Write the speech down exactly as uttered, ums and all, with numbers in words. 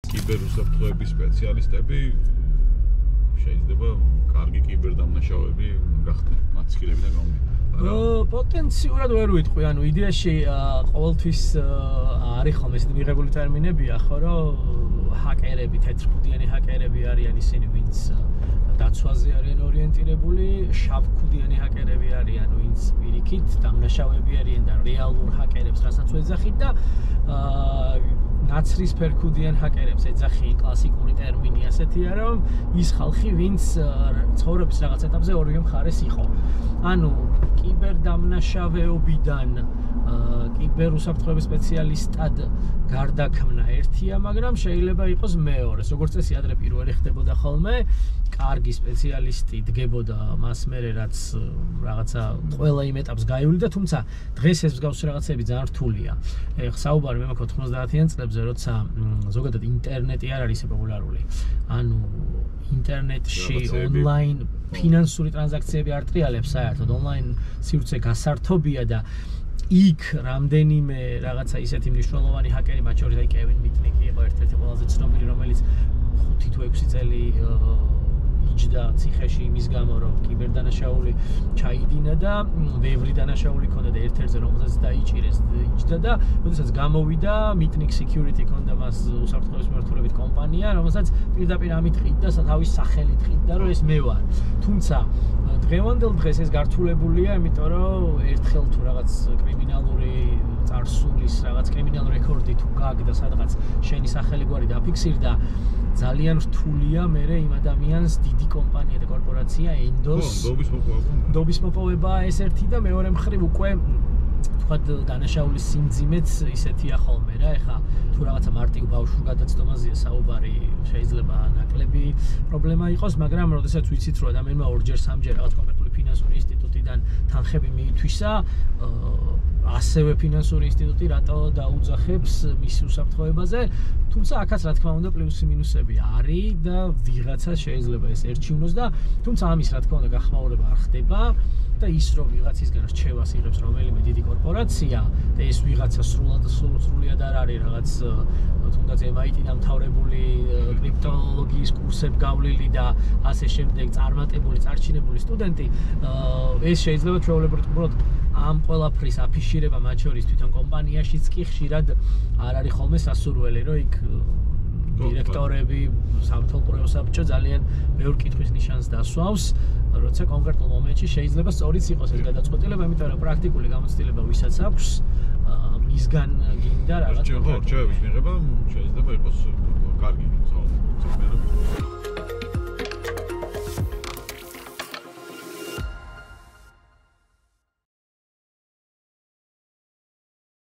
კიბერუსაფრთხოების სპეციალისტები შეიძლება კარგი კიბერდამნაშავეები გახდნენ მათ სკილებიდან გამომდინარე. პოტენციურად ვერ ვიტყვი, ანუ იდეაში ყოველთვის არის ხოლმე ესეთი მიღებული ტერმინებია, ხო, რომ ჰაკერები, თეთრქუდიანი ჰაკერები არიან ისინი, ვინც დაცვაზე არიან ორიენტირებული, შავქუდიანი ჰაკერები არიან, ვინც პირიქით დამნაშავეები არიან და რეალურ ჰაკერებს რასაც ეძახით და ნაცრისფერქუდიან ჰაკერებს ეძახი კლასიკური ტერმინი ასეთია, რომ ის ხალხი, ვინც ცხოვრების რაღაც ეტაპზე ორივე მხარეს იყო. ანუ კიბერდამნაშავეობიდან კიბერუსაფრთხოების სპეციალისტად გარდაქმნა ერთია, მაგრამ შეიძლება იყოს მეორეს. როგორც წესი ადრე პირველი ხდებოდა ხოლმე, კარგი სპეციალისტი დგებოდა მას მერე, რაც რაღაცა ყველა იმ ეტაპს გაივლიდა, თუმცა დღეს ეს მსგავსი რაღაცები ძალიან რთულია. ეხლა საუბარი მე მაქვს ოთხმოცდაათიან წლებზე, როცა ზოგადად ინტერნეტი არ არის ისე პოპულარული. ანუ ინტერნეტში ონლაინ ფინანსური ტრანზაქციები არ ტრიალებს საერთოდ, ონლაინ სივრცე გასართობია და იქ რამდენიმე რაღაცა ისეთი მნიშვნელოვანი ჰაკერი, მათ შორის აი კევინ მიტნიკი იყო ერთ-ერთი ყველაზე ცნობილი, რომელიც ხუთი თუ ექვსი წელი იჯდა ციხეში იმის გამო, რომ კიბერდანაშაული ჩაიდინა და ბევრი დანაშაული ჰქონდა და ერთ-ერთზე რომელსაც დაიჭირეს იჯდა და როდესაც გამოვიდა მიტნიკ security ჰქონდა მას უსაფრთხოების მიმართულებით კომპანია, რომელსაც პირდაპირ ამით ყიდდა, თავის სახელით ყიდდა, რომ ეს მე ვარ. თუმცა დღევანდელ დღეს ეს გართულებულია, იმიტომ რომ ერთხელ თუ რაღაც კრიმინალური წარსულის რაღაც კრიმინალური რეკორდი თუ გაგდა სადღაც შენი სახელი გვარი დაფიქსირდა, ძალიან რთულია მერე იმ ადამიანს დიდი კომპანია და კორპორაცია ენდოს ნდობის მოპოვება. ნდობის მოპოვება ეს ერთი და მეორე მხრივ უკვე თქვათ დანაშაულის სიმძიმეც ისეთია ხოლმე რა, ეხა თუ რაღაცა მარტივ ბავშვურ გადაცდომაზეა საუბარი, შეიძლება ნაკლები პრობლემა იყოს, მაგრამ როდესაც ვიცით, რომ ადამიანმა ორჯერ სამჯერ რაღაც კონკრეტული ფინანსური ინსტიტუტიდან თანხები მიითვისა, ასევე ფინანსური ინსტიტუტი რატო დაუძახებს მის უსაფრთხოებაზე, თუმცა აქაც რა თქმა უნდა პლუსი მინუსები არის და ვიღაცა შეიძლება ეს ერჩივნოს და თუმცა ამის რა თქმა უნდა გახმაურება არ ხდება და ის რომ ვიღაცისგან რჩევას იღებს რომელიმე დიდი კორპორაცია და ეს ვიღაცა სრულად სრულად არ არის რაღაც თუნდაც ემ აი ტი დამთავრებული კრიპტოლოგიის კურსებ გავლილი და ასე შემდეგ წარმატებული წარჩინებული სტუდენტი, ეს შეიძლება ჩვეულებრივ უბრალოდ ამ ყველაფრის აფიშირება მათ შორის თვითონ კომპანიაშიც კი ხშირად არ არის ხოლმე სასურველი, რომ იქ დირექტორები, სამთავრობო საბჭო ძალიან ბევრ კითხვის ნიშანს დასვავს, როცა კონკრეტულ მომენტში შეიძლება სწორიც იყოს ეს გადაწყვეტილება, იმიტომ რომ პრაქტიკული გამოცდილება ვისაც აქვს, მისგან გინდა რაღაც რჩევების მიღება შეიძლება იყოს კარგი.